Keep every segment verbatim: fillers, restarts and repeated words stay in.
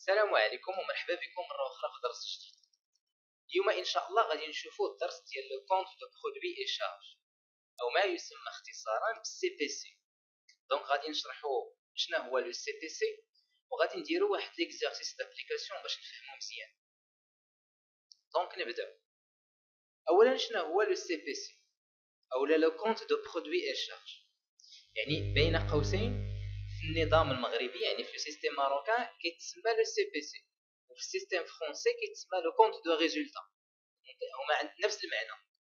السلام عليكم ومرحبا بكم مرة أخرى في درس جديد. اليوم إن شاء الله غادي نشوفوا الدرس ديال لو كونت دو برودوي اي شارج أو ما يسمى اختصارا بالسي بي سي. دونك غادي نشرحوا شنو هو لو سي بي سي وغادي نديروا واحد ليكزارسيس دابليكاسيون باش نفهموا مزيان. دونك نبداو. أولا شنو هو لو سي بي سي أو لو كونت دو برودوي اي شارج؟ يعني بين قوسين في النظام المغربي، يعني في السيستم ماروكان كيتسمى لو سي بي سي، وفي السيستم فرونسي كيتسمى لو كونت دو ريزولتا. هما عند نفس المعنى.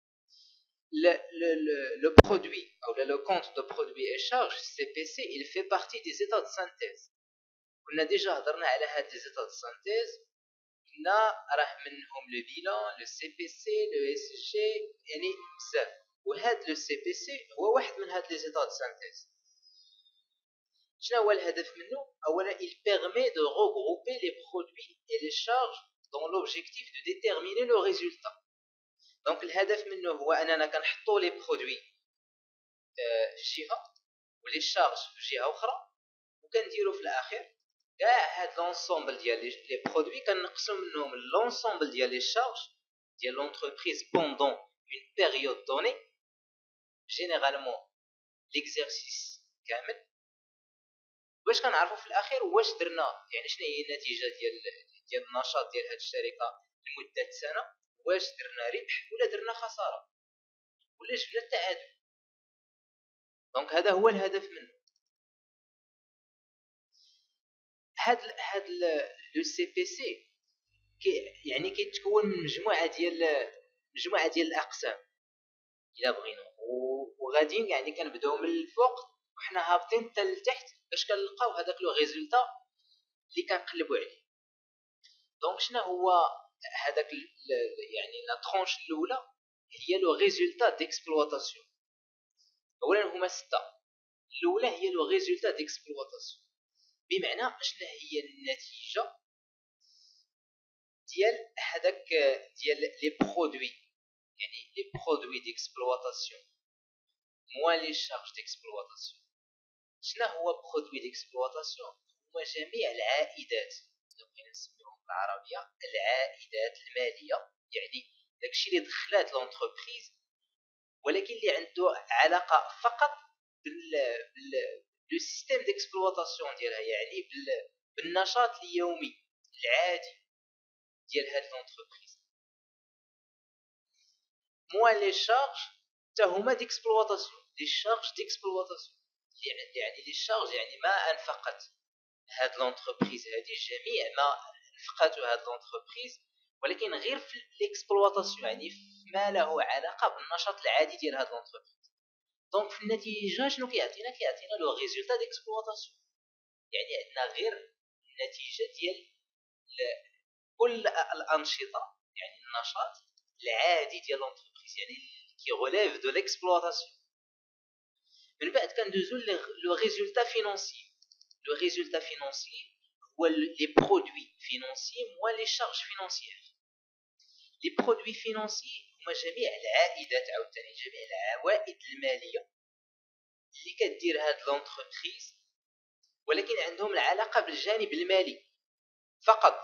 le produit ou le compte de produit et charge C P C, il fait partie des états de synthèse. On a déjà هضرنا على هاد les états de synthèse. قلنا راه منهم le bilan, le C P C, le S G، يعني بزاف. وهاد le C P C هو واحد من هاد les états de synthèse. شنو هو الهدف منه؟ اولا il permet de regrouper les produits et les charges dans l'objectif de déterminer le résultat. دونك الهدف منه هو اننا كنحطوا لي برودوي في جهه ولي شارج في جهه اخرى، وكنديروا في الاخر كاع هاد لونسومبل ديال لي برودوي كنقسم منهم لونسومبل ديال لي شارج ديال لونتربريز بوندون اون بيريود دوني، جينيرالمون ليكزارسيس كامل، باش كنعرفوا في الاخر واش درنا، يعني شنو هي النتيجه ديال ديال النشاط ديال هاد الشركه لمده سنه، واش درنا ربح ولا درنا خساره ولا جبنا التعادل. دونك هذا هو الهدف منه. هاد هاد لو سي بي سي كي يعني كيتكون من مجموعه ديال مجموعه ديال الاقسام الا بغينا، وغاديين يعني كنبداو من الفوق وحنا هابطين حتى لتحت باش كنلقاو هذاك لو ريزولطا اللي كنقلبوا عليه. دونك شنو هو هذاك يعني لا ترونش الاولى؟ هي لو ريزولطا ديكسبلواتاسيون. اولا هما سته. الاولى هي لو ريزولطا ديكسبلواتاسيون، بمعنى شنو هي النتيجه ديال هذاك ديال لي برودوي، يعني لي برودوي ديكسبلواتاسيون موان لي شارج ديكسبلواتاسيون. شنو هو برودوي ديكسبلواتاسيون؟ هما جميع العائدات، لو بغينا نسميوهم بالعربيه العائدات الماليه، يعني داكشي اللي دخلات لونتربريز ولكن اللي عنده علاقه فقط بال بال لو سيستيم ديكسبلواتاسيون ديالها، يعني بالنشاط اليومي العادي ديال هاد لونتربريز. موان لي شارج حتى هما ديكسبلواتاسيون، لي شارج ديكسبلواتاسيون يعني لي شارج يعني ما انفقت هاد لونتربريز هادي، جميع ما انفقته هاد لونتربريز ولكن غير في ليكسبلواتاسيون، يعني ما له علاقه بالنشاط العادي ديال هاد لونتربريز. دونك في النتيجه شنو كيعطينا؟ كيعطينا لو ريزولطا ديكسبلواتاسيون، يعني عندنا غير النتيجه ديال كل الانشطه، يعني النشاط العادي ديال لونتربريز، يعني كي غوليف دو ليكسبلواتاسيون. من بعد كندوزو لو ريزولطا فينانسي. لو ريزولطا فينانسي هو لي برودوي فينانسي موان لي شارج فينانسيير. لي برودوي فينانسي هما جميع العائدات، عاوتاني جميع العوائد الماليه اللي كدير هاد لونتربريز ولكن عندهم العلاقه بالجانب المالي فقط.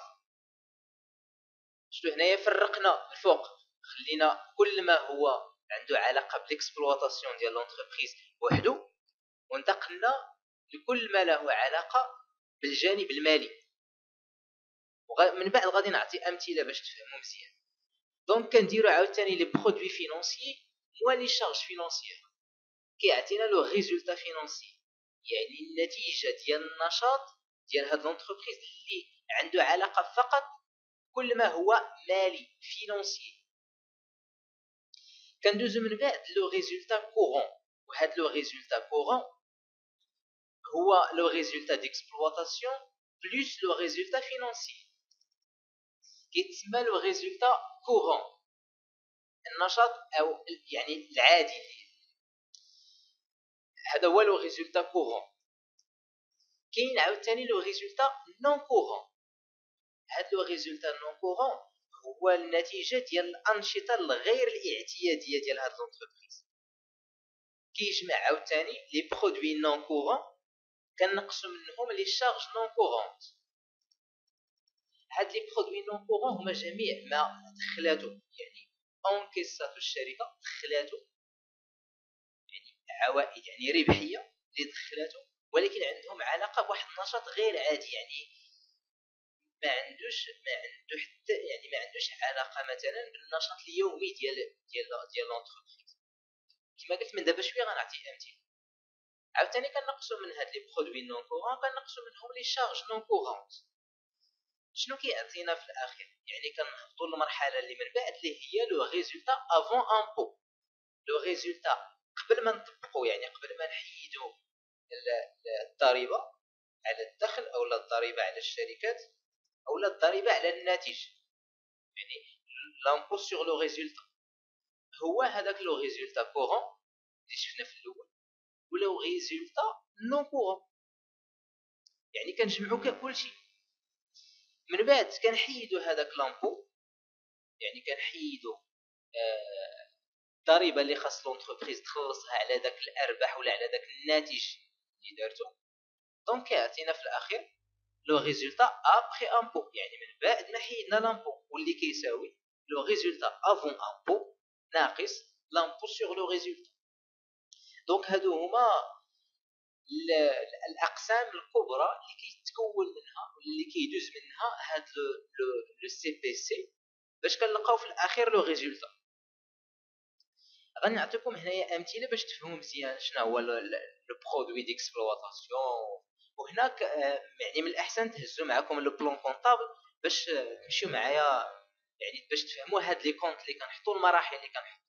شتو هنايا فرقنا الفوق، خلينا كل ما هو عنده علاقه بالاكسبلواتاسيون ديال لونتربريز وحده، وانتقلنا لكل ما له علاقه بالجانب المالي. ومن بعد غادي نعطي امثله باش تفهموا مزيان. دونك كنديروا عاوتاني لي برودوي فينانسيي موان لي شارج فينانسيير، كيعطينا لو ريزولطا فينانسي، يعني النتيجه ديال النشاط ديال هاد لونتربريز اللي عنده علاقه فقط كل ما هو مالي فينانسي. كندوزو من بعد لو ريزولطا كورون، وهاد لو ريزولطا كورون هو لو ريزولطا ديكسبلواتاسيون بلس لو ريزولطا فينانسي، كيتسمى لو ريزولطا كورون، النشاط او يعني العادي. هذا هو لو ريزولطا كورون. كاين عاوتاني لو ريزولطا نون كورون. هاد لو ريزولطا نون كورون هو النتيجه ديال الانشطه الغير الاعتياديه ديال هاد لونتربريز. كيجمع عاوتاني لي برودوي نون كورون كنقسم منهم لي شارج نون كورونت. هاد لي برودوي نون كورون هما جميع ما دخلاتو يعني انكيساتو الشركه دخلاتو يعني عوائد يعني ربحيه اللي دخلاتو، ولكن عندهم علاقه بواحد النشاط غير عادي، يعني ما عندوش ما عنده حتى يعني ما عندوش علاقه مثلا بالنشاط اليومي ديال ديال ديال لونتربريز. كما قلت من دابا شويه غنعطي امثله. عاوتاني كنقصوا من هاد لي برودوي نون كورون كنقصوا منهم لي شارج نون كورونت. شنو كيعطينا في الاخر؟ يعني كنهبطوا للمرحله اللي من بعد اللي هي لو ريزولتا افون امبو. لو ريزولتا قبل ما نطبقوا، يعني قبل ما نحيدوا الضريبه على الدخل او الضريبه على الشركات او الضريبه على الناتج، يعني لامبو سور لو ريزولتا هو هذاك لو ريزولتا كورون اللي شفنا في الاول، ولا ريزولتا نون كورون يعني كنجمعوا كلشي. من بعد كنحيدوا هذاك لامبو، يعني كنحيدوا الضريبه اللي خاص لونتربريز تخلصها على داك الارباح ولا على داك الناتج اللي دارتو. دونك كيعطينا في الاخير لو ريزولتا ابري امبو، يعني من بعد ما حيدنا لامبو، واللي كيساوي لو ريزولتا افون امبو ناقص لامبو سور لو ريزولتا. دونك هادو هما الاقسام الكبرى اللي كيتكون منها واللي كيدوز منها هاد لو سي بي سي باش كنلقاو في الاخير لو ريزولتا. غنعطيكم هنايا امثله باش تفهموا مزيان شنو هو لو برودوي ديكسبلواتاسيون. وهناك يعني من الاحسن تهزوا معكم لو بلون كونطابل باش تمشيو معايا، يعني باش تفهموا هاد لي كونط اللي كنحطوا، المراحل اللي كنحطوا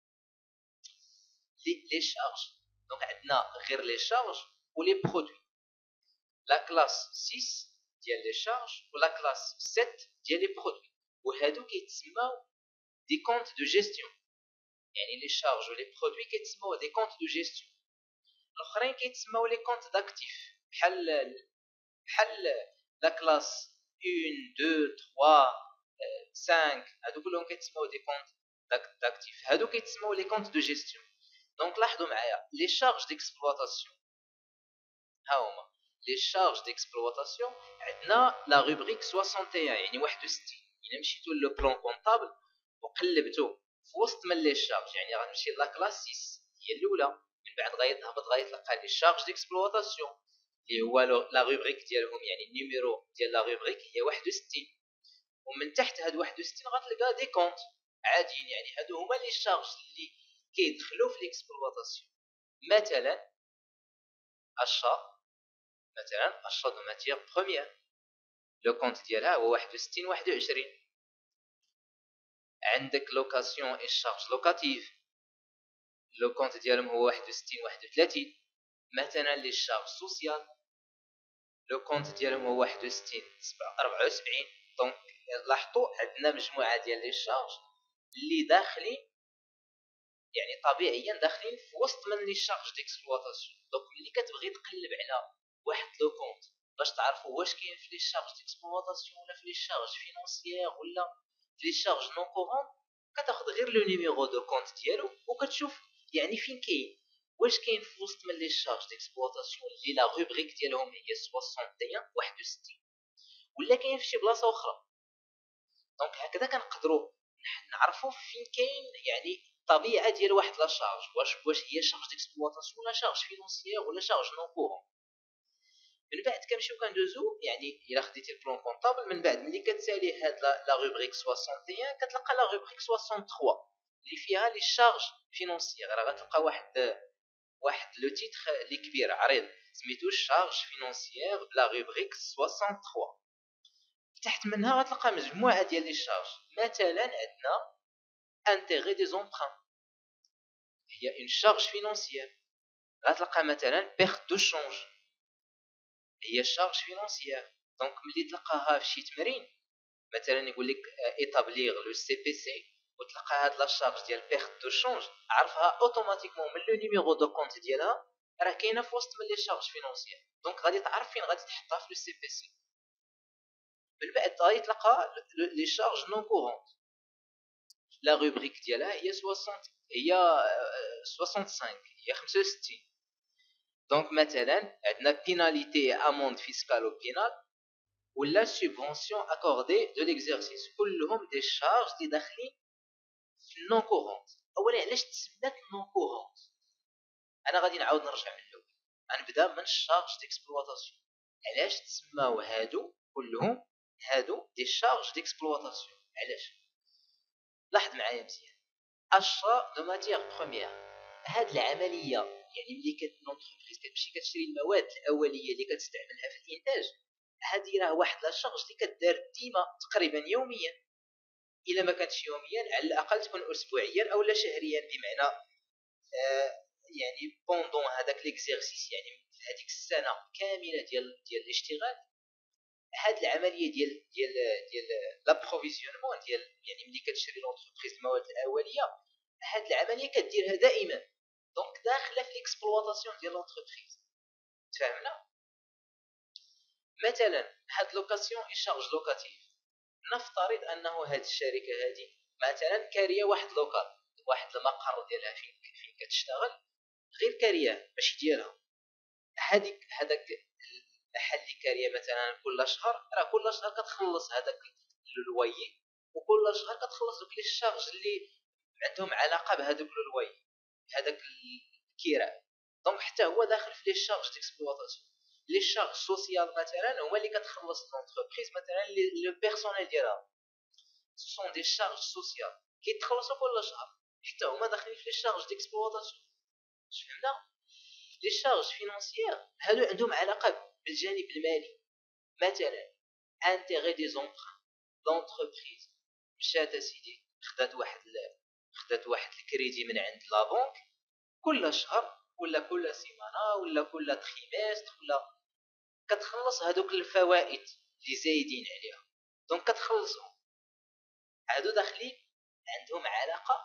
لي لي شارج. دونك عندنا غير لي شارج ولي برودوي. لا كلاس ستة ديال لي شارج ولا كلاس سبعة ديال لي برودوي، وهادو كيتسماو دي كونط دو جيستيون. يعني لي شارج ولي برودوي كيتسماو دي كونط دو جيستيون. الاخرين كيتسماو لي كونط داكتيف، بحال بحال لا كلاس واحد اثنين ثلاثة خمسة، هادو كلهم كيتسماو دي كونط داكتيف، هادو كيتسماو لي كونط دو جيستيون. دونك لاحظوا معايا لي شارج ديكسبلواتاسيون ها هما لي شارج ديكسبلواتاسيون. عندنا لا روبريك واحد وستين يعني واحد وستين. الا مشيتو لو بلون كونطابل وقلبتو في وسط من لي شارج، يعني غنمشي لا كلاس ستة هي الاولى، من بعد غيتهبط غيتلقى لي شارج ديكسبلواتاسيون اللي هو لا روبريك ديالهم، يعني النيميرو ديال لا روبريك هي واحد وستين، ومن تحت هاد واحد وستين غتلقى دي كونط عاديين، يعني هادو هما لي شارج اللي كيدخلوا في ليكسبلواتاسيون. مثلا achat مثلا achat de matière première لو كونت ديالها هو واحد وستين واحد وعشرين. عندك لوكاسيون اي شارج لوكاتيف لو كونت ديالهم هو واحد وستين واحد وثلاثين. مثلا لي شارج سوسيال لو كونت ديالهم هو واحد وستين أربعة وسبعين. دونك لاحظوا عندنا مجموعه ديال لي شارج اللي داخلين، يعني طبيعيا داخلين في وسط من لي شارج ديكسبلواتاسيون. دونك ملي كتبغي تقلب على واحد لو كونت باش تعرفوا واش كاين في لي شارج ديكسبلواتاسيون ولا في لي شارج فينانسيير ولا في لي شارج نون كورون، كتاخذ غير لو نيميرو دو كونت ديالو وكتشوف يعني فين كاين، واش كاين في وسط من لي شارج ديكسبلواتاسيون اللي لا روبريك ديالهم هي واحد وستين واحد وستين، ولا كاين في شي بلاصه اخرى. دونك هكذا كنقدروا نعرفوا فين كاين يعني الطبيعه ديال واحد لا شارج، واش واش هي شارج ديكسبلواتاسيون ولا شارج فينانسيير ولا شارج نون كورون. من بعد كنمشيو كندوزو، يعني الا خديتي البلون كونطابل من بعد ملي كتسالي هاد لا روبريك واحد وستين كتلقى لا روبريك ثلاثة وستين اللي فيها لي شارج فينانسيير. راه غتلقى واحد واحد لو تيتر اللي كبير عريض سميتو شارج فينانسيير بلا روبريك ثلاثة وستين. تحت منها غتلقى مجموعه ديال لي شارج. مثلا عندنا انتيغي دي زومبران هي اون شارج فينانسيير. غتلقى مثلا بيرت دو شونج هي شارج فينانسيير. دونك ملي تلقاها في شي تمرين مثلا يقول لك ايطابليغ لو سي بي سي وتلقى هاد لا شارج ديال بيرت دو شونج، عرفها اوتوماتيكمون من لو نيميرو دو كونت ديالها راه كاينه في وسط من لي شارج فينانسيير. دونك غادي تعرف فين غادي تحطها في لو سي بي سي. من بعد غادي تلقى لي شارج نون كورونت لا روبريك ديالها هي ستين هي خمسة وستين هي خمسة وستين. دونك مثلا عندنا بيناليتي اموند فيسكال و بينال ولا سوبفونسيون اكوردي دو ليكزيرسيس، كلهم دي شارج اللي داخلين في النون كورونت. اولا علاش تسمات نون كورونت؟ انا غادي نعاود نرجع من الاول، غنبدا من الشارج ديكسبلواتاسيون. علاش تسماو هادو كلهم هادو دي شارج ديكسبلواتاسيون؟ علاش؟ لاحظ معايا مزيان، اشرا دو ماتيير بروميير، هاد العمليه يعني ملي كت لونتربريز كتمشي كتشري المواد الاوليه اللي كتستعملها في الانتاج، هادي راه واحد لا شارج اللي كدار ديما تقريبا يوميا، الا ما كانتش يوميا على الاقل تكون اسبوعيا او لا شهريا، بمعنى آه يعني بوندون هذاك ليكزيرسيس، يعني في هذيك السنه كامله ديال ديال الاشتغال، هاد العمليه ديال ديال ديال لابروفيزيونمون ديال يعني ملي كتشري لونتربريز المواد الاوليه، هاد العمليه كديرها دائما، دونك داخله في ليكسبلواتاسيون ديال لونتربريز. تفهمنا؟ مثلا هاد لوكاسيون اي شارج لوكاتيف، نفترض انه هاد الشركه هادي مثلا كاريه واحد لوكال، واحد المقر ديالها فين فين كتشتغل، غير كاريه ماشي ديالها. هذيك هذاك المحل اللي كاريه مثلا كل شهر، راه كل شهر كتخلص هذاك اللويي، وكل شهر كتخلص دوك لي شارج اللي عندهم علاقه بهذوك اللويي، هذاك الكراء. دونك حتى هو داخل في لي شارج ديكسبلواتاسيون. لي شارج سوسيال مثلا هما اللي كتخلص لونتربريز، مثلا لو بيرسونيل ديالها، سون دي شارج سوسيال كيتخلصوا كل شهر، حتى هما داخلين في لي شارج ديكسبلواتاسيون. فهمنا؟ لي شارج فينانسيير هادو عندهم علاقه بالجانب المالي، مثلا انتيغي دي زونبران، لونتربريز مشات سيدي خدات واحد خدات واحد الكريدي من عند لا بنك كل شهر ولا كل سيمانه ولا كل تريمستر، ولا كتخلص هذوك الفوائد اللي زايدين عليها، دونك كتخلصهم. هادو داخلين عندهم علاقه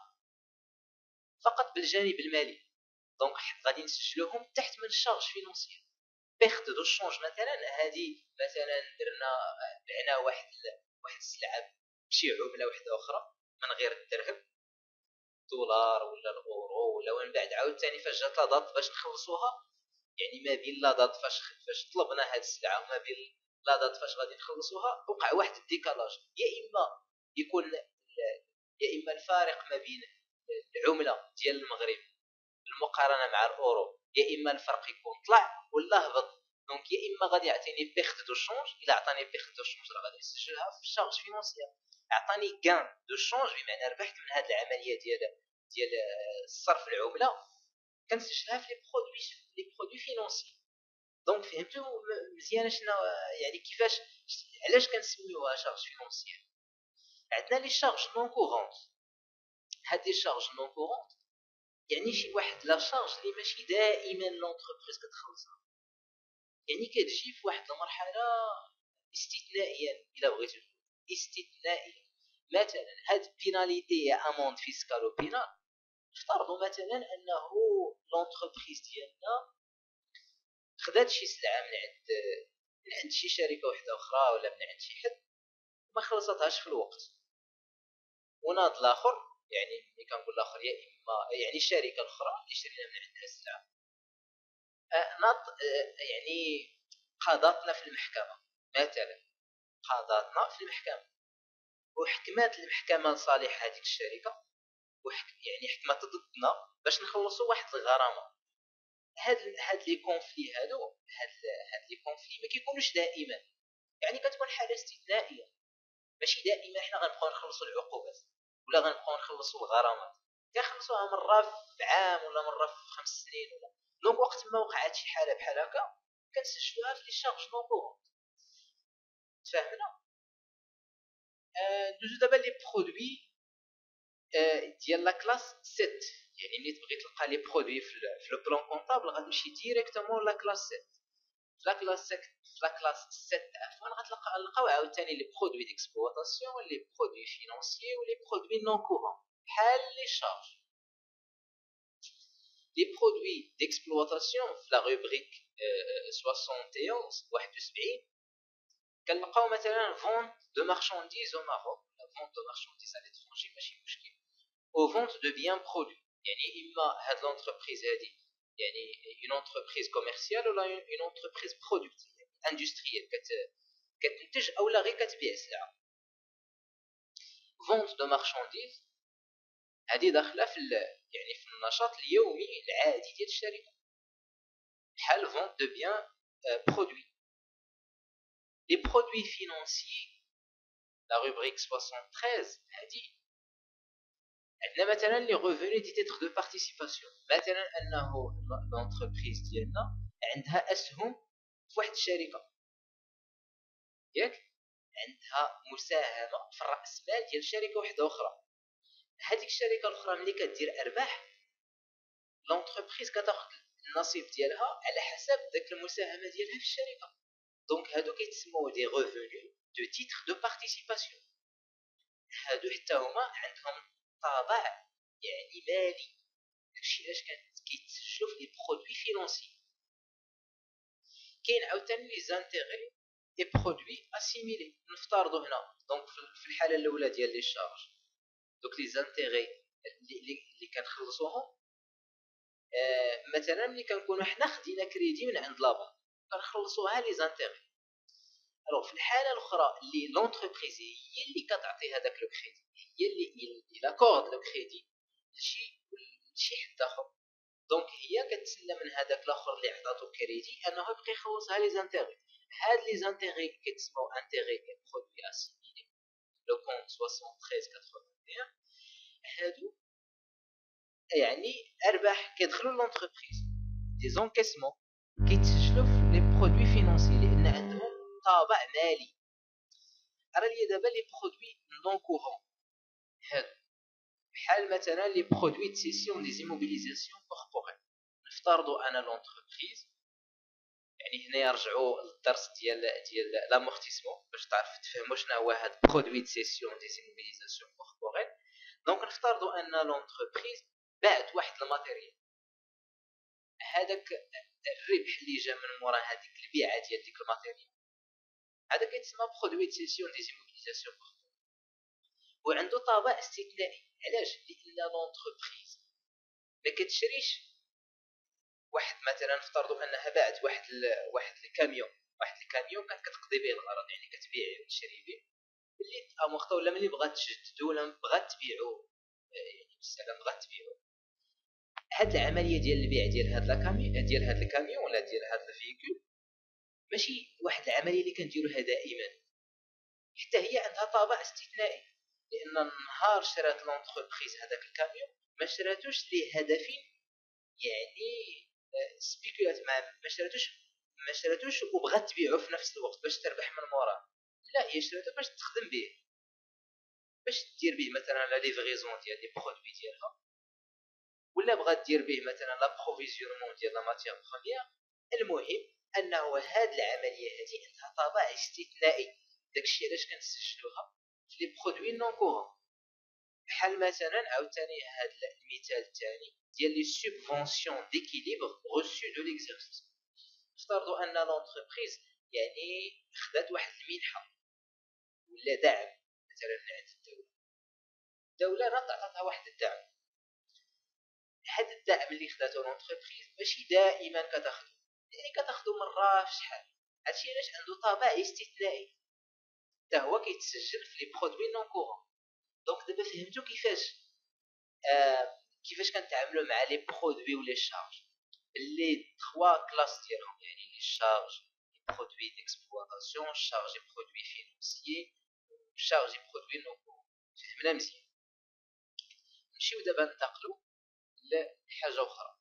فقط بالجانب المالي، دونك غادي نسجلوهم تحت من الشارج فينانسيير. بيرت دو شونج مثلا، هذه مثلا درنا بعنا واحد واحد السلعه بشي عمله واحده اخرى من غير الدرهم، دولار ولا الاورو ولا، ومن بعد عاوتاني فاش جات لا دات باش نخلصوها، يعني ما بين لا دات فاش فاش طلبنا هذه السلعه وما بين لا دات فاش غادي نخلصوها، وقع واحد الديكالاج، يا اما يكون يا اما الفارق ما بين العمله ديال المغرب المقارنه مع الاورو، يا اما الفرق يكون طلع ولا هبط، دونك يا اما غادي يعطيني بيرت دو شونج، الا عطاني بيرت دو شونج راه غادي نسجلها في الشارج فينانسيير. عطاني كان دو شونج بمعنى ربحت من هذه العمليه ديال ديال الصرف العمله، كنسجلها في لي برودوي لي برودوي فينانسيير. دونك فهمتوا مزيان شنو يعني كيفاش علاش كنسميوها شارج فينانسيير؟ عندنا لي شارج نون كورونت. هاد لي شارج نون كورونت يعني شي واحد لا شارج اللي ماشي دائما لونتربريز كتخلصها، يعني كتجي في واحد المرحله استثنائيا، الا بغيتو استثنائيا. مثلا هاد بيناليتي يا اموند فيسكال وبينال، افترضوا مثلا انه لونتربريز ديالنا خدات شي سلعه من عند من عند شي شركه واحده اخرى ولا من عند شي حد ما خلصتهاش في الوقت، وناض الاخر، يعني ملي كنقول الاخر يا اما يعني الشركه الاخرى اللي شرينا من عندها السلعه، ناض يعني قضاتنا في المحكمه، مثلا قضاتنا في المحكمه وحكمات المحكمه لصالح هذيك الشركه، وحكم يعني حكمت ضدنا باش نخلصوا واحد الغرامه. هاد هاد لي كونفلي هادو هاد هاد لي كونفلي ما كيكونوش دائما، يعني كتكون حاله استثنائيه، ماشي دائما حنا غنبقاو نخلصوا العقوبات ولا غنبقاو نخلصوا الغرامات، كنخلصوها مره في عام ولا مره في خمس سنين ولا. دونك وقت ما وقعت شي حاله بحال هكا كنسجلوها في لي شارج نون كورونت. تفهمنا؟ آه دوزو دابا لي برودوي آه ديال لا كلاس سبعة، يعني ملي تبغي تلقى لي برودوي في لو بلان كونطابل غتمشي ديريكتومون لا كلاس سبعة. في لا كلاس سبعة في لا كلاس سبعة عفوا غتلقى نلقاو عاوتاني لي برودوي ديكسبلواتاسيون، لي برودوي فينانسيي ولي برودوي نون كورون بحال لي شارج. لي برودوي ديكسبلواتاسيون في لا روبريك واحد وسبعين كنلقاو مثلا فونت دو مارشانديز او ماروك، لا فونت دو مارشانديز على ليترونجي ماشي مشكل، او فونت دو بيان برودوي، يعني اما هاد لونتربريز هادي يعني اون انتربريز كوميرسيال ولا اون انتربريز برودكتيف اندستريال كت كتنتج اولا غير كتبيع سلعه. فونت دو مارشانديز هذه داخله في يعني في النشاط اليومي العادي ديال الشركه، بحال فونت دو بيان برودوي. لي برودوي فينانسيي لا روبريك ثلاثة وستين هذه عندنا مثلا لي ريفوني دي تيتر دو بارتيسيباسيون، مثلا انه لونتربريز ديالنا عندها اسهم في واحد الشركه ياك، عندها مساهمه في الراس مال ديال شركه واحده اخرى. هذيك الشركه الاخرى ملي كدير ارباح لونتربريز كتاخذ النصيب ديالها على حسب داك المساهمه ديالها في الشركه. دونك هادو كيتسموا دي ريفوني دو تيتر دو بارتيسيباسيون. هادو حتى هما عندهم طابع يعني مالي، داكشي علاش كيتسجلوا في لي برودوي فينانسي. كاين عاوتاني لي زانتيغي اي برودوي اسيميلي. نفترضوا هنا دونك في الحاله الاولى ديال لي شارج، دوك لي زانتيغي اللي كنخلصوهم آه مثلا ملي كنكونوا حنا خدينا كريدي من عند لابا كنخلصوها لي زانتيغي. الوغ في الحاله الاخرى اللي لونتربريز هي اللي كتعطي هذاك لو كريدي، هي اللي اللي لاكورد لو كريدي لشي لشي حد اخر، دونك هي كتسنى من هذاك الاخر اللي عطاتو كريدي انه يبقى يخلصها لي زانتيغي. هاد لي زانتيغي كيتسموا انتيغي برودوي اسيميلي لو كونت ثلاثة وستين ثمانين وثمانين. هادو يعني ارباح كيدخلوا لونتربريز دي زونكيسمون كيتسجلوا في لي برودوي فينانسي لان عندهم طابع مالي. راه لي دابا لي برودوي نون كورون هادو بحال مثلا لي برودوي دو سيسيون دي زيموبيليزاسيون كوربوريل. نفترضوا انا لونتربريز، يعني هنا يرجعوا للدرس ديال ديال لامورتيسمون باش تعرف تفهموا شنو هو هاد برودوي دو سيسيون دي زيموبيليزاسيون كوربوريل. دونك نفترضوا ان لونتربريز باعت واحد الماتيريال، هذاك الربح اللي جا من مورا هذيك البيعه ديال ديك الماتيريال هذا كيتسمى برودوي دو سيسيون دي زيموبيليزاسيون كوربوريل، وعنده طابع استثنائي. علاش؟ لان لونتربريز ما كتشريش واحد، مثلا نفترضوا انها باعت واحد ال... واحد الكاميون واحد الكاميون كانت كتقضي به الغرض، يعني كتبيع وتشري به اللي امورته، ولا ملي بغات تجددو ولا بغات تبيعو يعني بالسلام بغات تبيعو. هاد العمليه ديال البيع ديال هاد الكاميون ديال هاد الكاميون ولا ديال هاد الفيكول ماشي واحد العمليه اللي كنديروها دائما، حتى هي عندها طابع استثنائي. لان النهار شرات لونتربريز هذاك الكاميون ما شراتوش لهدف يعني سبيكولات، ما شراتوش ما شراتوش وبغات تبيعو في نفس الوقت باش تربح من موراه، لا هي شراتو باش تخدم به، باش دير به مثلا لا ليفريزون ديال لي برودوي ديالها، ولا بغات دير به مثلا لا بروفيزيونمون ديال لا ماتيير بروميير. المهم انه هاد العمليه هذه عندها طابع استثنائي، داكشي علاش كنسجلوها في لي برودوي نون كورون. بحال مثلا عاوتاني هاد المثال الثاني ديال لي سوبفونسيون ديكيليبر ريسو دو ليكزيرسيس. نفترضوا ان لونتربريز يعني خدات واحد المنحه ولا دعم مثلا من عند الدوله، الدوله راه تعطاتها واحد الدعم. هاد الدعم اللي خداتو لونتربريز ماشي دائما كتاخذو، يعني كتاخذو مره في شحال. هادشي علاش عنده طابع استثنائي حتى هو كيتسجل في لي برودوي نون كورون. دونك دابا فهمتوا كيفاش آه كيفاش كنتعاملوا مع لي برودوي ولي شارج، اللي ثلاثة كلاس ديالهم، يعني لي شارج لي برودوي ديكسبلوطاسيون، شارج لي برودوي فينانسيي، شارج لي برودوي نون كورون. فهمنا مزيان. نمشيو دابا ننتقلوا لحاجه اخرى.